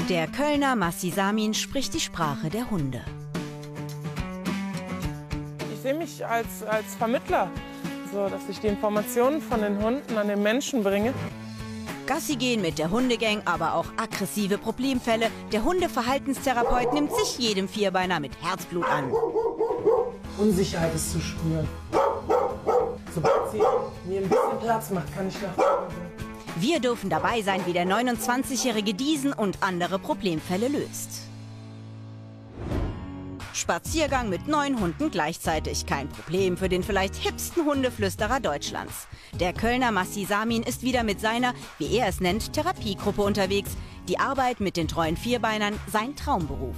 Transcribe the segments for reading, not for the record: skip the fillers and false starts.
Der Kölner Massi Samin spricht die Sprache der Hunde. Ich sehe mich als Vermittler, so dass ich die Informationen von den Hunden an den Menschen bringe. Gassi gehen mit der Hundegang, aber auch aggressive Problemfälle. Der Hundeverhaltenstherapeut nimmt sich jedem Vierbeiner mit Herzblut an. Unsicherheit ist zu spüren. Sobald sie mir ein bisschen Platz macht, kann ich nach vorne gehen. Wir dürfen dabei sein, wie der 29-Jährige diesen und andere Problemfälle löst. Spaziergang mit 9 Hunden gleichzeitig. Kein Problem für den vielleicht hipsten Hundeflüsterer Deutschlands. Der Kölner Massi Samin ist wieder mit seiner, wie er es nennt, Therapiegruppe unterwegs. Die Arbeit mit den treuen Vierbeinern, sein Traumberuf.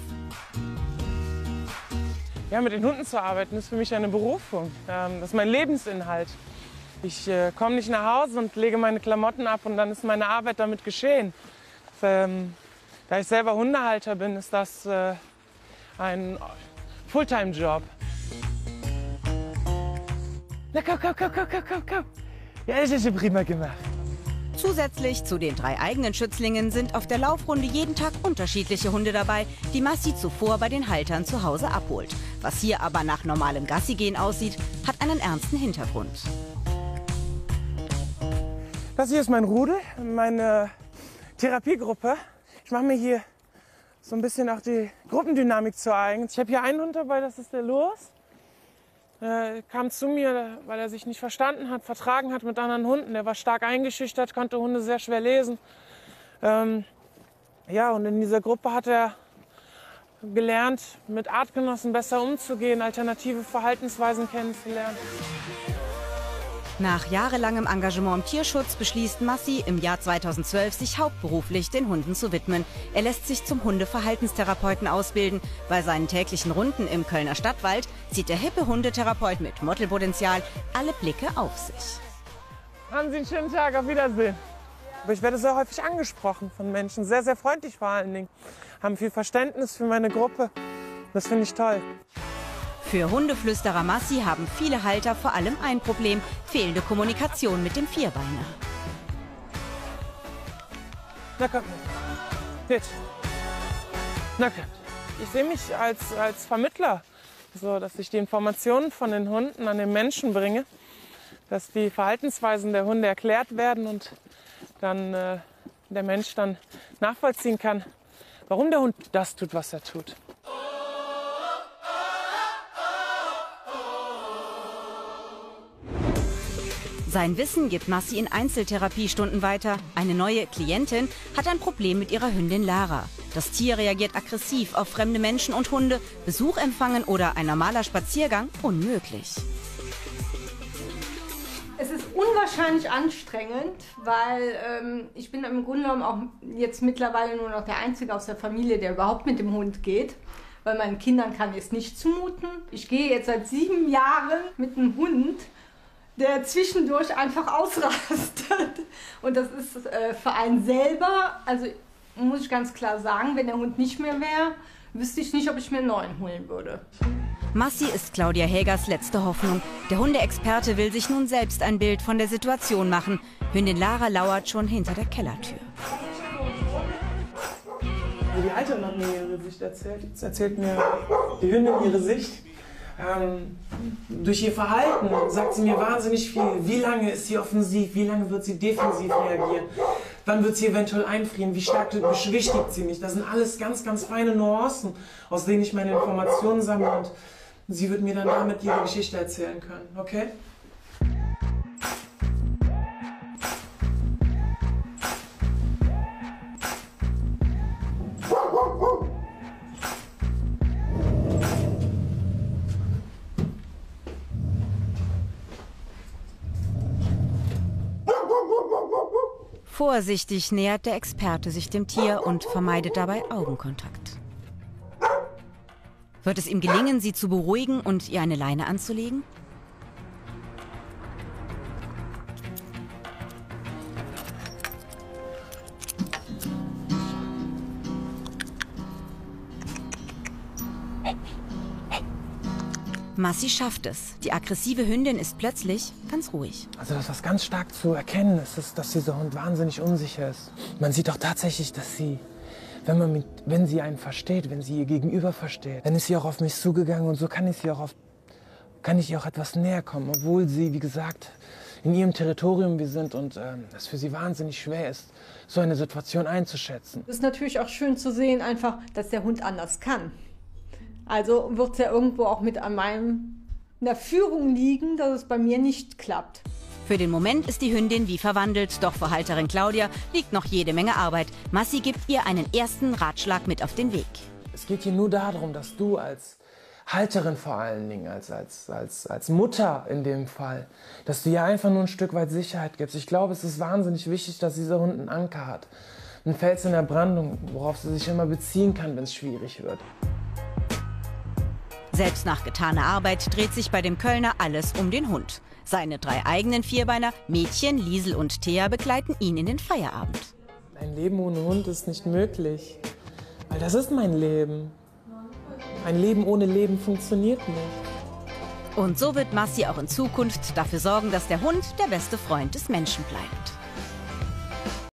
Ja, mit den Hunden zu arbeiten, ist für mich eine Berufung. Das ist mein Lebensinhalt. Ich komme nicht nach Hause und lege meine Klamotten ab und dann ist meine Arbeit damit geschehen. Da ich selber Hundehalter bin, ist das ein Fulltime-Job. Na komm. Ja, das ist ja prima gemacht. Zusätzlich zu den 3 eigenen Schützlingen sind auf der Laufrunde jeden Tag unterschiedliche Hunde dabei, die Massi zuvor bei den Haltern zu Hause abholt. Was hier aber nach normalem Gassigehen aussieht, hat einen ernsten Hintergrund. Das hier ist mein Rudel, meine Therapiegruppe. Ich mache mir hier so ein bisschen auch die Gruppendynamik zu eigen. Ich habe hier einen Hund dabei, das ist der Lurs. Kam zu mir, weil er sich nicht verstanden hat, vertragen hat mit anderen Hunden. Der war stark eingeschüchtert, konnte Hunde sehr schwer lesen. Ja, und in dieser Gruppe hat er gelernt, mit Artgenossen besser umzugehen, alternative Verhaltensweisen kennenzulernen. Nach jahrelangem Engagement im Tierschutz beschließt Massi im Jahr 2012, sich hauptberuflich den Hunden zu widmen. Er lässt sich zum Hundeverhaltenstherapeuten ausbilden. Bei seinen täglichen Runden im Kölner Stadtwald zieht der hippe Hundetherapeut mit Modelpotenzial alle Blicke auf sich. Haben Sie einen schönen Tag, auf Wiedersehen. Aber ich werde sehr häufig angesprochen von Menschen, sehr, sehr freundlich vor allen Dingen. Haben viel Verständnis für meine Gruppe. Das finde ich toll. Für Hundeflüsterer Massi haben viele Halter vor allem ein Problem: fehlende Kommunikation mit dem Vierbeiner. Na komm, jetzt. Na komm. Ich sehe mich als Vermittler, so dass ich die Informationen von den Hunden an den Menschen bringe, dass die Verhaltensweisen der Hunde erklärt werden und dann der Mensch dann nachvollziehen kann, warum der Hund das tut, was er tut. Sein Wissen gibt Massi in Einzeltherapiestunden weiter. Eine neue Klientin hat ein Problem mit ihrer Hündin Lara. Das Tier reagiert aggressiv auf fremde Menschen und Hunde. Besuch empfangen oder ein normaler Spaziergang unmöglich. Es ist unwahrscheinlich anstrengend, weil ich bin im Grunde genommen auch jetzt mittlerweile nur noch der Einzige aus der Familie, der überhaupt mit dem Hund geht. Weil meinen Kindern kann ich es nicht zumuten. Ich gehe jetzt seit 7 Jahren mit einem Hund, der zwischendurch einfach ausrastet. Und das ist für einen selber, also muss ich ganz klar sagen, wenn der Hund nicht mehr wäre, wüsste ich nicht, ob ich mir einen neuen holen würde. Massi ist Claudia Hägers letzte Hoffnung. Der Hundeexperte will sich nun selbst ein Bild von der Situation machen. Hündin Lara lauert schon hinter der Kellertür. Die Halterin hat mir ihre Sicht erzählt. Jetzt erzählt mir die Hündin ihre Sicht. Durch ihr Verhalten sagt sie mir wahnsinnig viel. Wie lange ist sie offensiv? Wie lange wird sie defensiv reagieren? Wann wird sie eventuell einfrieren? Wie stark beschwichtigt sie mich? Das sind alles ganz, ganz feine Nuancen, aus denen ich meine Informationen sammle. Und sie wird mir dann damit ihre Geschichte erzählen können. Okay? Vorsichtig nähert der Experte sich dem Tier und vermeidet dabei Augenkontakt. Wird es ihm gelingen, sie zu beruhigen und ihr eine Leine anzulegen? Massi schafft es. Die aggressive Hündin ist plötzlich ganz ruhig. Also das, was ganz stark zu erkennen ist, ist, dass dieser Hund wahnsinnig unsicher ist. Man sieht auch tatsächlich, dass sie wenn sie einen versteht, wenn sie ihr Gegenüber versteht, dann ist sie auch auf mich zugegangen und so kann ich ihr auch etwas näher kommen, obwohl sie, wie gesagt, in ihrem Territorium wir sind und es für sie wahnsinnig schwer ist, so eine Situation einzuschätzen. Es ist natürlich auch schön zu sehen, einfach, dass der Hund anders kann. Also wird es ja irgendwo auch mit an der Führung liegen, dass es bei mir nicht klappt. Für den Moment ist die Hündin wie verwandelt, doch vor Halterin Claudia liegt noch jede Menge Arbeit. Massi gibt ihr einen ersten Ratschlag mit auf den Weg. Es geht hier nur darum, dass du als Halterin vor allen Dingen, als Mutter in dem Fall, dass du ihr einfach nur ein Stück weit Sicherheit gibst. Ich glaube, es ist wahnsinnig wichtig, dass dieser Hund einen Anker hat. Ein Fels in der Brandung, worauf sie sich immer beziehen kann, wenn es schwierig wird. Selbst nach getaner Arbeit dreht sich bei dem Kölner alles um den Hund. Seine 3 eigenen Vierbeiner, Mädchen, Liesel und Thea, begleiten ihn in den Feierabend. Ein Leben ohne Hund ist nicht möglich, weil das ist mein Leben. Ein Leben ohne Leben funktioniert nicht. Und so wird Massi auch in Zukunft dafür sorgen, dass der Hund der beste Freund des Menschen bleibt.